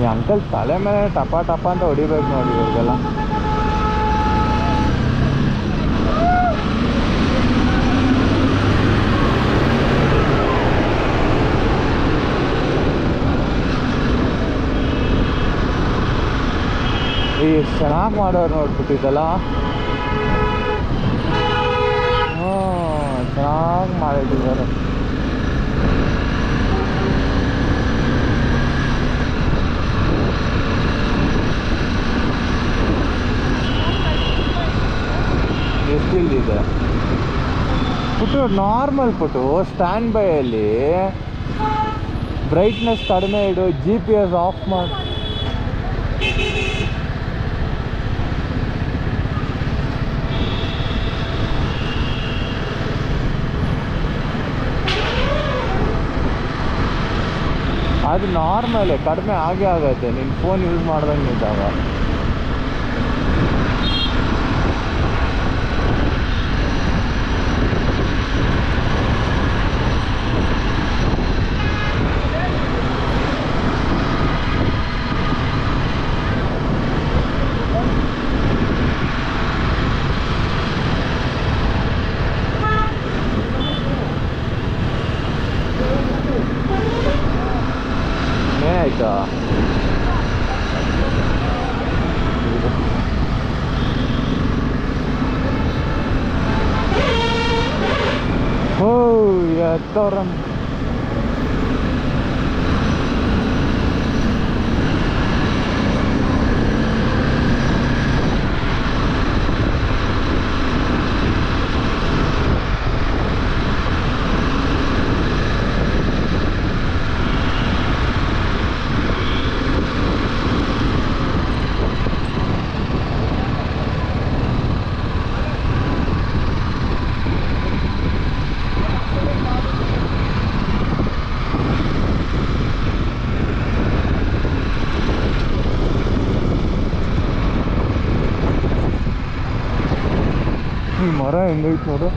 Uncle ತಲೆ ಮೇಲೆ ಟಪ ಟಪ ಅಂತ ಹೊಡಿಬೇಕು ನೋಡಿ ಇವ್ರಿಗೆಲ್ಲ. ಎಷ್ಟು ಚೆನ್ನಾಗಿ ಮಾಡೋರು ನೋಡ್ಬಿಟ್ಟಿದ್ದಲ್ಲ. ಚೆನ್ನಾಗಿ ಮಾಡಿಟ್ಟಿದ್ದಾರೆ. ಎಷ್ಟಿಲ್ದಿದೆ ಪುಟ್ಟು, ನಾರ್ಮಲ್ ಪುಟ್ಟು, ಸ್ಟ್ಯಾಂಡ್ ಬೈಯಲ್ಲಿ ಬ್ರೈಟ್ನೆಸ್ ಕಡಿಮೆ ಇಡು, GPS ಆಫ್ ಮಾಡಿ. ಅದು ನಾರ್ಮಲೇ, ಕಡಿಮೆ ಆಗೇ ಆಗುತ್ತೆ ನಿನ್ನ ಫೋನ್ ಯೂಸ್ ಮಾಡ್ದಂಗೆ ಇದ್ದಾಗ. ಏನಾಯ್ತಾ? ಓ ಎತ್ತೋರಂ. ಮರ ಹೆಂಗೈತೆ ನೋಡು.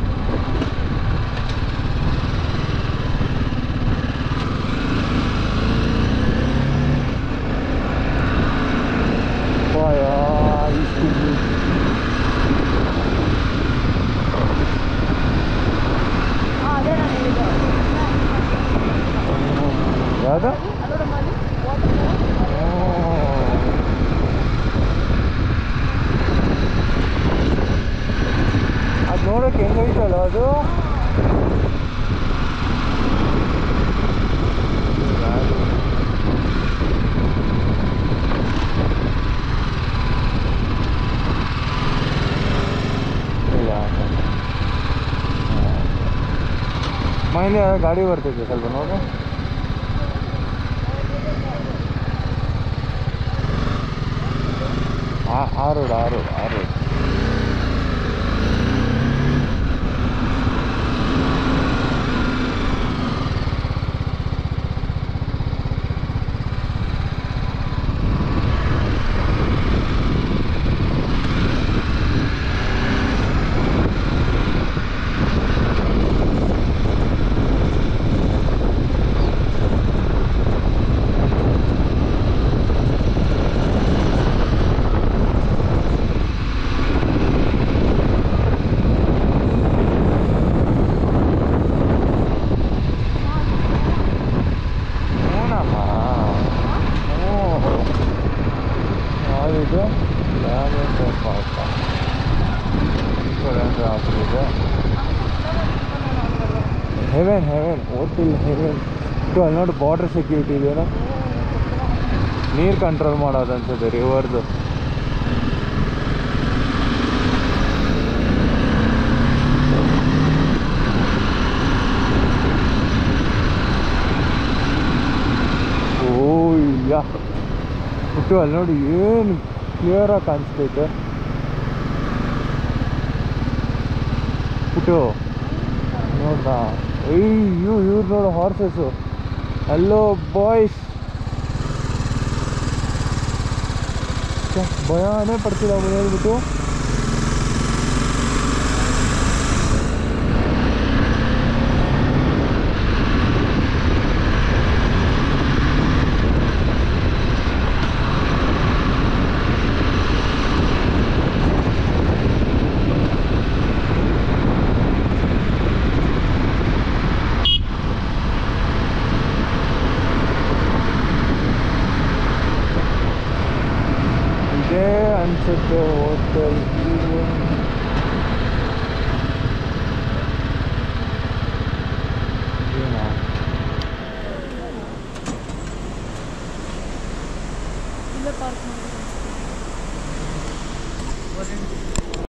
ಯಾವ್ದ ಅದು ನೋಡೋಕೆ ಹೆಂಗೈತಲ್ಲ ಅದು. ಮೈಂಡ್ ಗಾಡಿ ಬರ್ತೈತೆ ಸ್ವಲ್ಪ ನೋಡು. ಆರು ಹೆವೆನ್ ಹೋಟೆಲ್ ಹೆವೆನ್. ಅಲ್ಲಿ ನೋಡಿ ಬಾರ್ಡರ್ ಸೆಕ್ಯೂರಿಟಿ ಇದೆಯಲ್ಲ, ನೀರು ಕಂಟ್ರೋಲ್ ಮಾಡೋದು ಅನ್ಸುತ್ತೆ ರಿವರ್ದು. ಓ ಇಲ್ಲ ಪುಟ್ಟು, ಅಲ್ಲಿ ನೋಡಿ ಏನು ಕ್ಲಿಯರಾಗಿ ಕಾಣಿಸ್ತೈತೆ ಪುಟ್ಟು. ನೋಡ್ದಾ? ಅಯ್ಯೋ ಇವ್ರು ನೋಡು ಹಾರ್ಸಸ್ಸು. ಹಲೋ ಬಾಯ್ಸ್, ಭಯನೇ ಪಡ್ತಿಲ್ಲ ಅವನು ಹೇಳ್ಬಿಟ್ಟು. ಅನ್ಸುತ್ತೆ ಹೋಟೆಲ್.